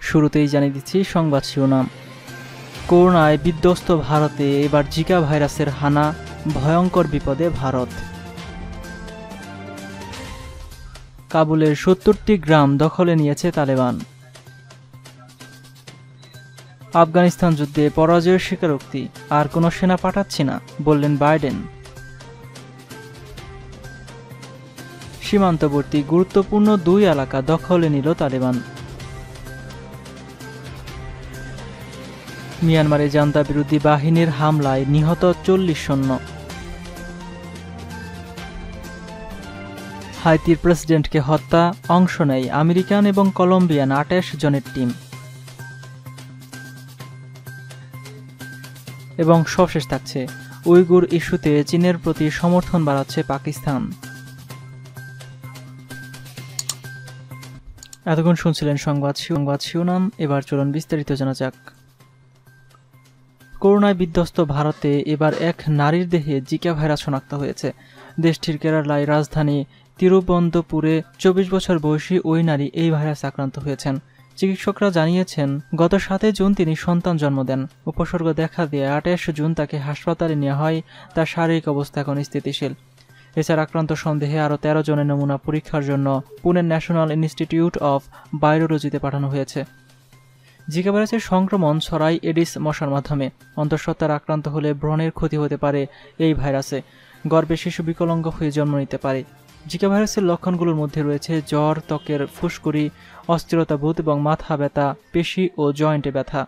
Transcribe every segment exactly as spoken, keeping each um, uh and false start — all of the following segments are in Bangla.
শুরুতেই জানিয়ে দিচ্ছি সংবাদ শিরোনাম। করোনায় বিধ্বস্ত ভারতে এবার জিকা ভাইরাসের হানা, ভয়ঙ্কর বিপদে ভারত। কাবুলের সত্তরটি গ্রাম দখলে নিয়েছে তালেবান। আফগানিস্তান যুদ্ধে পরাজয়ের স্বীকারোক্তি, আর কোনো সেনা পাঠাচ্ছি না বললেন বাইডেন। সীমান্তবর্তী গুরুত্বপূর্ণ দুই এলাকা দখলে নিল তালেবান। মিয়ানমারে জান্তা বিরোধী বাহিনীর হামলায় নিহত চল্লিশ সৈন্য। হাইতির প্রেসিডেন্টকে হত্যা, অংশ নেয় আমেরিকান এবং কলম্বিয়ান আটাশ জনের টিম। এবং সবশেষ থাকছে, উইগুর ইস্যুতে চীনের প্রতি সমর্থন বাড়াচ্ছে পাকিস্তান। এতক্ষণ শুনছিলেন সংবাদ সংবাদ শিরোনাম। এবার চলুন বিস্তারিত জানা যাক। করোনায় বিধ্বস্ত ভারতে এবার এক নারীর দেহে জিকা ভাইরাস শনাক্ত হয়েছে। দেশটির কেরালায় রাজধানী তিরুবনন্তপুরে চব্বিশ বছর বয়সী ওই নারী এই ভাইরাস আক্রান্ত হয়েছেন। চিকিৎসকরা জানিয়েছেন, গত সাতই জুন তিনি সন্তান জন্ম দেন। উপসর্গ দেখা দিয়ে আঠাশ জুন তাকে হাসপাতালে নেওয়া হয়। তার শারীরিক অবস্থা এখন স্থিতিশীল। এছাড়া আক্রান্ত সন্দেহে আরও তেরো জনের নমুনা পরীক্ষার জন্য পুনের ন্যাশনাল ইনস্টিটিউট অফ ভাইরোলজিতে পাঠানো হয়েছে। জিকা ভাইরাসের সংক্রমণ ছড়ায় এডিস মশার মাধ্যমে। অন্তঃসত্ত্বার আক্রান্ত হলে ব্রণের ক্ষতি হতে পারে এই ভাইরাসে। গর্ভে শিশু বিকলাঙ্গ হয়ে জন্ম নিতে পারে। জিকা ভাইরাসের লক্ষণগুলোর মধ্যে রয়েছে জ্বর, ত্বকের ফুসকুড়ি, অস্থিরতা বোধ এবং মাথা ব্যথা, পেশি ও জয়েন্টে ব্যথা।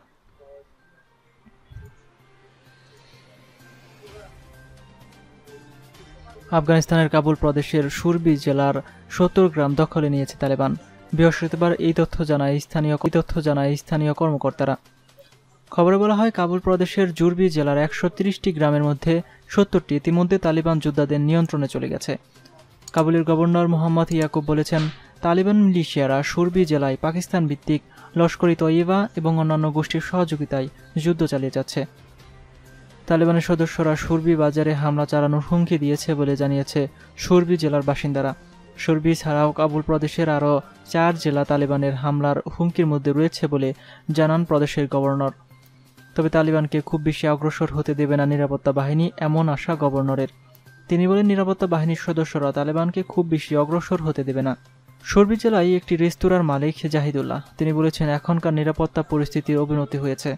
আফগানিস্তানের কাবুল প্রদেশের সুরবি জেলার সত্তর গ্রাম দখলে নিয়েছে তালেবান। বৃহস্পতিবার এই তথ্য জানায় স্থানীয় তথ্য জানায় স্থানীয় কর্মকর্তারা। খবরে বলা হয়, কাবুল প্রদেশের জুরবি জেলার একশো তিরিশটি গ্রামের মধ্যে সত্তরটি ইতিমধ্যে তালিবান যোদ্ধাদের নিয়ন্ত্রণে চলে গেছে। কাবুলের গভর্নর মোহাম্মদ ইয়াকুব বলেছেন, তালিবান মিলিশিয়ারা সুরবি জেলায় পাকিস্তান ভিত্তিক লস্কর-ই তৈয়বা এবং অন্যান্য গোষ্ঠীর সহযোগিতায় যুদ্ধ চালিয়ে যাচ্ছে। তালেবানের সদস্যরা সুরবি বাজারে হামলা চালানোর হুমকি দিয়েছে বলে জানিয়েছে সুরবি জেলার বাসিন্দারা। সুরবি ছাড়াও কাবুল প্রদেশের আরও চার জেলা তালেবানের হামলার হুমকির মধ্যে রয়েছে বলে জানান প্রদেশের গভর্নর। তবে তালিবানকে খুব বেশি অগ্রসর হতে দেবে না নিরাপত্তা বাহিনী, এমন আশা গভর্নরের। তিনি বলেন, নিরাপত্তা বাহিনীর সদস্যরা তালেবানকে খুব বেশি অগ্রসর হতে দেবে না। সুরবি জেলায় একটি রেস্তোরাঁর মালিক জাহিদুল্লাহ তিনি বলেছেন, এখনকার নিরাপত্তা পরিস্থিতির অবনতি হয়েছে।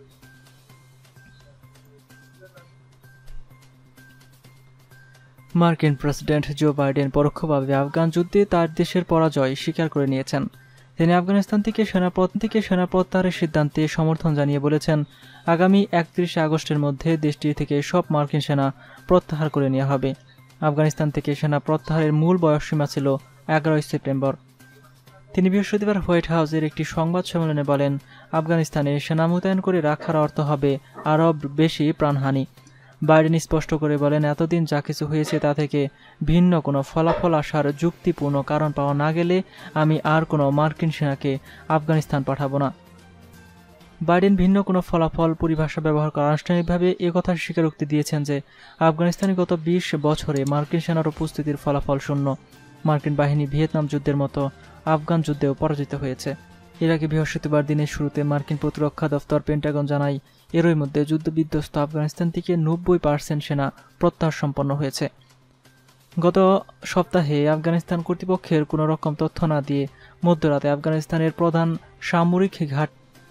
মার্কিন প্রেসিডেন্ট জো বাইডেন পরোক্ষভাবে আফগান যুদ্ধে তার দেশের পরাজয় স্বীকার করে নিয়েছেন। তিনি আফগানিস্তান থেকে সেনাপদ থেকে সেনা প্রত্যাহারের সিদ্ধান্তে সমর্থন জানিয়ে বলেছেন, আগামী একত্রিশে আগস্টের মধ্যে দেশটি থেকে সব মার্কিন সেনা প্রত্যাহার করে নেওয়া হবে। আফগানিস্তান থেকে সেনা প্রত্যাহারের মূল বয়সসীমা ছিল এগারোই সেপ্টেম্বর। তিনি বৃহস্পতিবার হোয়াইট হাউসের একটি সংবাদ সম্মেলনে বলেন, আফগানিস্তানে সেনা মোতায়েন করে রাখার অর্থ হবে আরও বেশি প্রাণহানি। বাইডেন স্পষ্ট করে বলেন, এতদিন যা কিছু হয়েছে তা থেকে ভিন্ন কোনো ফলাফল আসার যুক্তিপূর্ণ কারণ পাওয়া না গেলে আমি আর কোনো মার্কিন সেনাকে আফগানিস্তান পাঠাবো না। বাইডেন ভিন্ন কোনো ফলাফল পরিভাষা ব্যবহার করে আনুষ্ঠানিকভাবে একথার স্বীকারোক্তি দিয়েছেন যে আফগানিস্তানে গত বিশ বছরে মার্কিন সেনার উপস্থিতির ফলাফল শূন্য। মার্কিন বাহিনী ভিয়েতনাম যুদ্ধের মতো আফগান যুদ্ধেও পরাজিত হয়েছে। এর আগে বৃহস্পতিবার দিনের শুরুতে মার্কিন প্রতিরক্ষা দপ্তর পেন্টাগন জানায়, এরই মধ্যে যুদ্ধবিধ্বস্ত আফগানিস্তান থেকে নব্বই পার্সেন্ট সেনা প্রত্যাহার সম্পন্ন হয়েছে। গত সপ্তাহে আফগানিস্তান কর্তৃপক্ষের কোনো রকম তথ্য না দিয়ে মধ্যরাতে আফগানিস্তানের প্রধান সামরিক ঘাট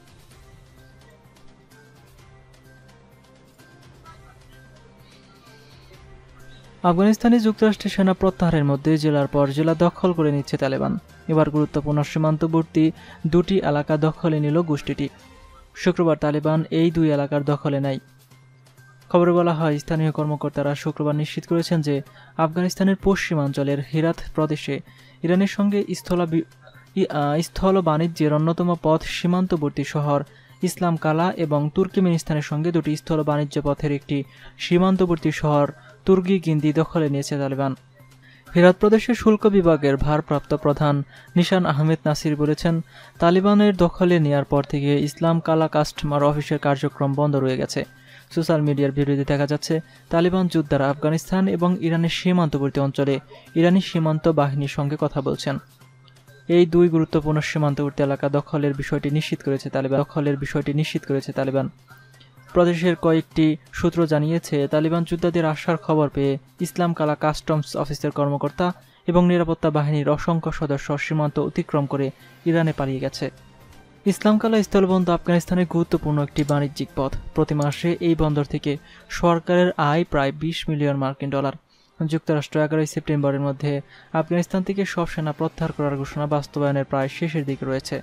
আফগানিস্তানে যুক্তরাষ্ট্রের সেনা প্রত্যাহারের মধ্যে জেলার পর জেলা দখল করে নিচ্ছে তালেবান। এবার গুরুত্বপূর্ণ সীমান্তবর্তী দুটি এলাকা দখলে নিল গোষ্ঠীটি। শুক্রবার তালেবান এই দুই এলাকার দখলে নেয়। খবরে বলা হয়, স্থানীয় কর্মকর্তারা শুক্রবার নিশ্চিত করেছেন যে আফগানিস্তানের পশ্চিমাঞ্চলের হেরাত প্রদেশে ইরানের সঙ্গে স্থল স্থল বাণিজ্যের অন্যতম পথ সীমান্তবর্তী শহর ইসলাম কালা এবং তুর্কমেনিস্তানের সঙ্গে দুটি স্থল বাণিজ্য পথের একটি সীমান্তবর্তী শহর তুর্কি গিন্দি দখলে নিয়েছে তালেবান। হেরাত প্রদেশের শুল্ক বিভাগের ভারপ্রাপ্ত প্রধান নিশান আহমেদ নাসির বলেছেন, তালিবানের দখলে নেয়ার পর থেকে ইসলাম কালা কাস্টমার অফিসের কার্যক্রম বন্ধ রয়ে গেছে। সোশ্যাল মিডিয়ার ভিডিওতে দেখা যাচ্ছে তালিবান যোদ্ধারা আফগানিস্তান এবং ইরানের সীমান্তবর্তী অঞ্চলে ইরানি সীমান্ত বাহিনীর সঙ্গে কথা বলছেন। এই দুই গুরুত্বপূর্ণ সীমান্তবর্তী এলাকা দখলের বিষয়টি নিশ্চিত করেছে তালিবান দখলের বিষয়টি নিশ্চিত করেছে তালিবান প্রদেশের কয়েকটি সূত্র জানিয়েছে, তালিবান যোদ্ধাদের আসার খবর পেয়ে ইসলাম কালা কাস্টমস অফিসের কর্মকর্তা এবং নিরাপত্তা বাহিনীর অসংখ্য সদস্য সীমান্ত অতিক্রম করে ইরানে পালিয়ে গেছে। ইসলাম কালা স্থলবন্দর আফগানিস্তানের গুরুত্বপূর্ণ একটি বাণিজ্যিক পথ। প্রতি মাসে এই বন্দর থেকে সরকারের আয় প্রায় বিশ মিলিয়ন মার্কিন ডলার। যুক্তরাষ্ট্র এগারোই সেপ্টেম্বরের মধ্যে আফগানিস্তান থেকে সব সেনা প্রত্যাহার করার ঘোষণা বাস্তবায়নের প্রায় শেষের দিকে রয়েছে।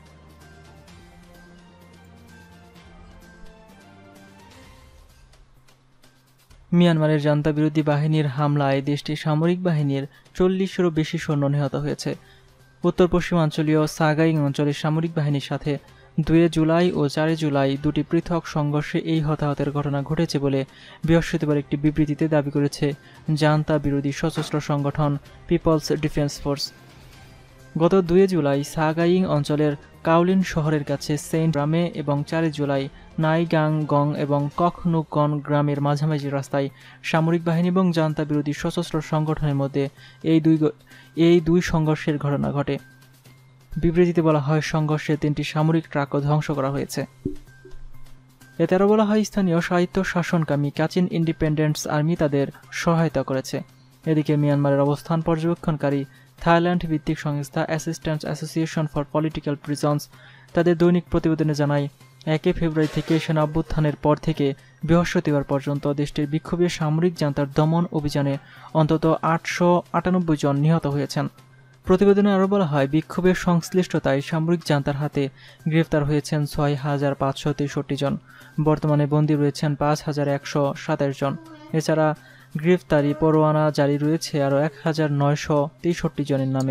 মিয়ানমারের জান্তা বিরোধী বাহিনীর হামলায় দেশটির সামরিক বাহিনীর চল্লিশেরও বেশি সৈন্য নিহত হয়েছে। উত্তর পশ্চিমাঞ্চলীয় সাগাইং অঞ্চলের সামরিক বাহিনীর সাথে দুই জুলাই ও চার জুলাই দুটি পৃথক সংঘর্ষে এই হতাহতের ঘটনা ঘটেছে বলে বৃহস্পতিবার একটি বিবৃতিতে দাবি করেছে জান্তা বিরোধী সশস্ত্র সংগঠন পিপলস ডিফেন্স ফোর্স। গত দুই জুলাই সাগাইং অঞ্চলের কাউলিন শহরের কাছে সেন্ট গ্রামে এবং চার জুলাই নাইগাংগং এবং কখনুকন গ্রামের মাঝামাঝি রাস্তায় সামরিক বাহিনী এবং জান্তা বিরোধী সশস্ত্র সংগঠনের মধ্যে এই দুই এই দুই সংঘর্ষের ঘটনা ঘটে। বিবৃতিতে বলা হয়, সংঘর্ষে তিনটি সামরিক ট্রাকও ধ্বংস করা হয়েছে। এতে আরও বলা হয়, স্থানীয় সাহিত্য শাসনকামী কাচিন ইন্ডিপেন্ডেন্স আর্মি তাদের সহায়তা করেছে। এদিকে মিয়ানমারের অবস্থান পর্যবেক্ষণকারী থাইল্যান্ড ভিত্তিক সংস্থা assistance association for political prisons তাদের দৈনিক প্রতিবেদনে জানায়, একই ফেব্রুয়ারি থেকে সেনা অভ্যুত্থানের পর থেকে বৃহস্পতিবার পর্যন্ত দেশটির বিক্ষোভে সামরিক জান্তার দমন অভিযানে অন্তত আটশো আটানব্বই জন নিহত হয়েছেন। প্রতিবেদনে আরও বলা হয়, বিক্ষোভের সংশ্লিষ্টতায় সামরিক জান্তার হাতে গ্রেফতার হয়েছেন ছয় হাজার পাঁচশো তেষট্টি জন। বর্তমানে বন্দী রয়েছেন পাঁচ হাজার একশো সাতাশ জন। এছাড়া গ্রেফতারি পরোয়ানা জারি রয়েছে আরও এক হাজার নয়শো তেষট্টি জনের নামে।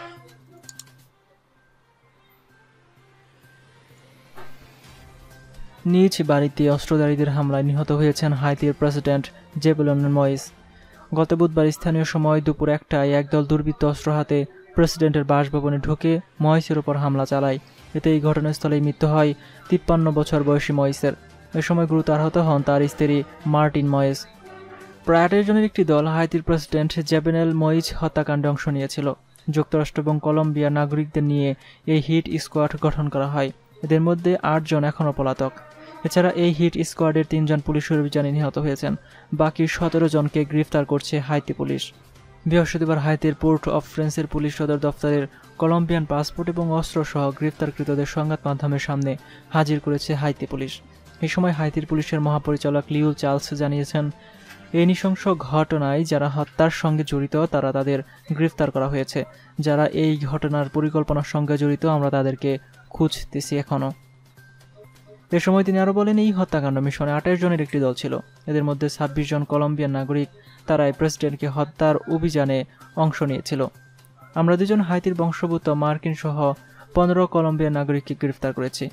নিজ বাড়িতে অস্ত্রধারীদের হামলায় নিহত হয়েছেন হাইতির প্রেসিডেন্ট জেবুলন ময়েস। গত বুধবার স্থানীয় সময় দুপুর একটায় একদল দুর্বৃত্ত অস্ত্র হাতে প্রেসিডেন্টের বাসভবনে ঢুকে ময়েসের ওপর হামলা চালায়। এতে এই ঘটনাস্থলেই মৃত্যু হয় তিপ্পান্ন বছর বয়সী ময়েসের। এ সময় গুরুতর আহত হন তার স্ত্রী মার্টিন ময়েস। প্রায় আঠাশ জনের একটি দল হাইতির প্রেসিডেন্ট জেবেনেল মইজ হত্যাকাণ্ডে অংশ নিয়েছিল। যুক্তরাষ্ট্র এবং কলম্বিয়ার নাগরিকদের নিয়ে এই হিট স্কোয়াড গঠন করা হয়। এদের মধ্যে আট জন এখনও পলাতক। এছাড়া এই হিট স্কোয়াডের তিনজন পুলিশের অভিযানে নিহত হয়েছেন। বাকি সতেরো জনকে গ্রেফতার করছে হাইতি পুলিশ। বৃহস্পতিবার হাইতির পোর্ট অফ প্রিন্সের পুলিশ সদর দফতরের কলম্বিয়ান পাসপোর্ট এবং অস্ত্রসহ গ্রেফতারকৃতদের সংবাদ মাধ্যমের সামনে হাজির করেছে হাইতি পুলিশ। এই সময় হাইতির পুলিশের মহাপরিচালক লিউল চার্লস জানিয়েছেন, এই নৃশংস ঘটনায় যারা হত্যার সঙ্গে জড়িত তারা তাদের গ্রেফতার করা হয়েছে। যারা এই ঘটনার পরিকল্পনার সঙ্গে জড়িত আমরা তাদেরকে খুঁজতেছি এখনও। এ সময় তিনি আরও বলেন, এই হত্যাকাণ্ড মিশনে আঠাশ জনের একটি দল ছিল। এদের মধ্যে ছাব্বিশ জন কলম্বিয়ান নাগরিক। তারা এই প্রেসিডেন্টকে হত্যার অভিযানে অংশ নিয়েছিল। আমরা দুজন হাইতির বংশোদ্ভূত মার্কিন সহ পনেরো কলম্বিয়ান নাগরিককে গ্রেফতার করেছি।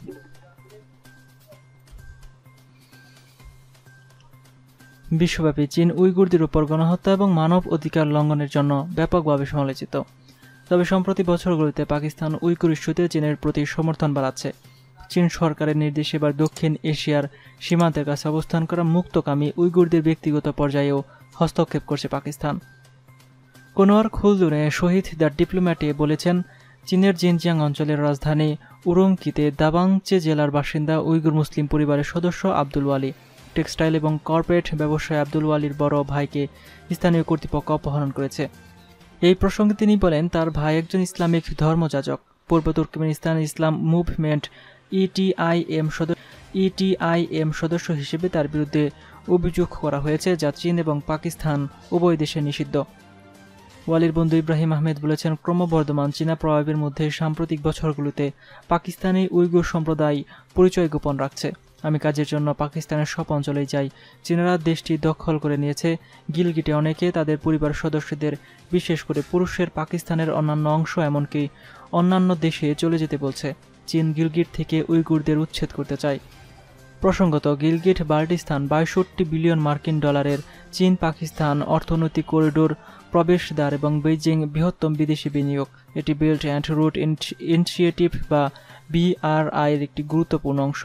বিশ্বব্যাপী চীন উইগুরদের উপর গণহত্যা এবং মানব অধিকার লঙ্ঘনের জন্য ব্যাপকভাবে সমালোচিত। তবে সম্প্রতি বছরগুলোতে পাকিস্তান উইগুর ইস্যুতে চীনের প্রতি সমর্থন বাড়াচ্ছে। চীন সরকারের নির্দেশে এবার দক্ষিণ এশিয়ার সীমান্তের কাছে অবস্থান করা মুক্তকামী উইগুরদের ব্যক্তিগত পর্যায়েও হস্তক্ষেপ করছে পাকিস্তান। কোনোয়ার খুলদুনে শহীদ দ্য ডিপ্লোম্যাটে বলেছেন, চীনের জিনজিয়াং অঞ্চলের রাজধানী উরুমকিতে দাবাংচে জেলার বাসিন্দা উইগুর মুসলিম পরিবারের সদস্য আব্দুল ওয়ালি টেক্সটাইল এবং কর্পোরেট ব্যবসায়ী আব্দুল ওয়ালির বড় ভাইকে স্থানীয় কর্তৃপক্ষ অপহরণ করেছে। এই প্রসঙ্গে তিনি বলেন, তার ভাই একজন ইসলামিক ধর্মযাজক। পূর্ব তুর্কমেনিস্তান ইসলাম মুভমেন্ট ইটিআইএম সদস্য ইটিআইএম সদস্য হিসেবে তার বিরুদ্ধে অভিযোগ করা হয়েছে, যা চীন এবং পাকিস্তান উভয় দেশে নিষিদ্ধ। ওয়ালির বন্ধু ইব্রাহিম আহমেদ বলেছেন, ক্রমবর্ধমান চীনা প্রভাবের মধ্যে সাম্প্রতিক বছরগুলোতে পাকিস্তানি উইগুর সম্প্রদায় পরিচয় গোপন রাখছে। আমি কাজের জন্য পাকিস্তানের সব অঞ্চলেই যাই। চীনারা দেশটি দখল করে নিয়েছে। গিলগিটে অনেকে তাদের পরিবার সদস্যদের, বিশেষ করে পুরুষের, পাকিস্তানের অন্যান্য অংশ এমনকি অন্যান্য দেশে চলে যেতে বলছে। চীন গিলগিট থেকে উইগুরদের উচ্ছেদ করতে চায়। প্রসঙ্গত, গিলগিট বাল্টিস্তান বাষট্টি বিলিয়ন মার্কিন ডলারের চীন পাকিস্তান অর্থনৈতিক করিডোর প্রবেশদ্বার এবং বেইজিং বৃহত্তম বিদেশি বিনিয়োগ। এটি বেল্ট অ্যান্ড রুট ইনিশিয়েটিভ বা বিআরআইয়ের একটি গুরুত্বপূর্ণ অংশ।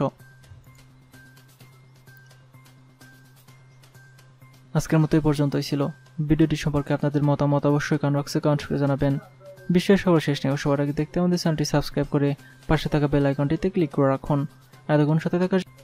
আজকের মতো এই পর্যন্তই ছিল। ভিডিওটি সম্পর্কে আপনাদের মতামত অবশ্যই কমেন্ট বক্সে কমেন্ট করে জানাবেন। বিশ্বের সর্বশেষ নিউজ সবার আগে দেখতে আমাদের চ্যানেলটি সাবস্ক্রাইব করে পাশে থাকা বেল আইকনটিতে ক্লিক করে রাখুন। এতক্ষণ সাথে থাকার